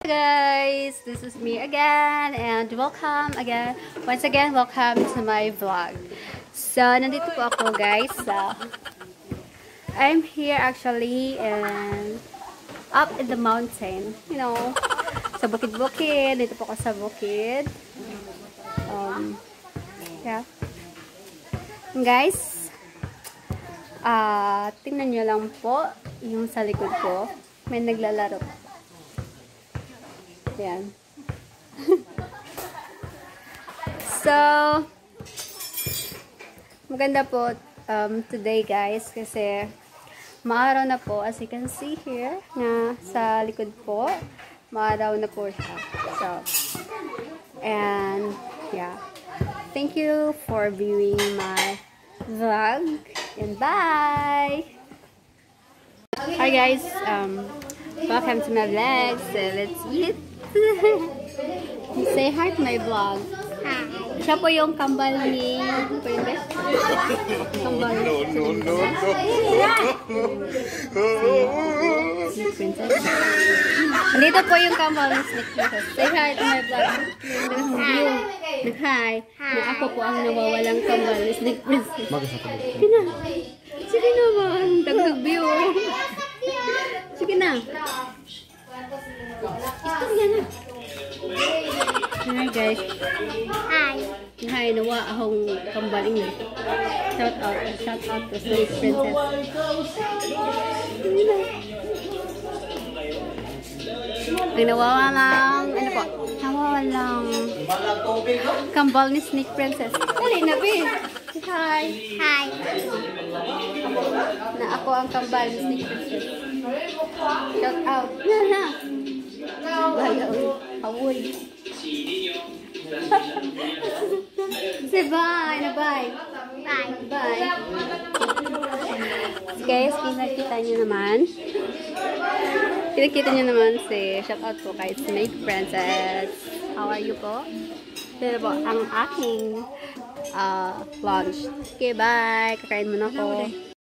Guys, this is me again and once again welcome to my vlog. So nandito po ako guys. I'm here actually and up in the mountain, sa bukid-bukid. Dito po ako sa bukid. Yeah. Guys, tingnan nyo lang po yung sa likod ko. May naglalaro. Yan. So, maganda po today guys kasi maaraw na po, as you can see here na sa likod po, maaraw na po siya. So, and yeah, thank you for viewing my vlog and bye. Hi guys, welcome to my vlog. So let's eat. Say hi to my vlog. Hi. Siya po yung kambal ni... Kambal. No. Snake Princess. Dito po yung kambal ni Snake Princess. Say hi to my vlog. Hi. Na ako po ang nawawalang kambal ni Snake Princess. Sige naman. Dagdag view. Sige na. Hi guys. Hi, nawa akong kambaling na. Shout out to Snake Princess. Ang nawawalang, nawawalang kambal ni Snake Princess. Dali na, babe. Hi. Na ako ang kambal ni Snake Princess. Shout out. Na. Hawoy. Say bye. Bye. Guys, pinakita nyo naman si shout out po kay Snake Princess. How are you po? Ito po ang aking lunch. Okay, bye. Kakain muna ko.